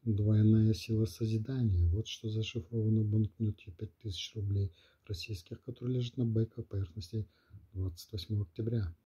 Двойная сила созидания. Вот что зашифровано в банкноте 5000 рублей российских, который лежит на байковой поверхности 28 октября.